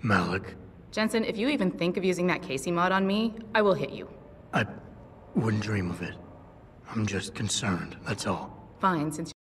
Malik, Jensen, if you even think of using that Casey mod on me, I will hit you. I wouldn't dream of it. I'm just concerned, that's all. Fine, since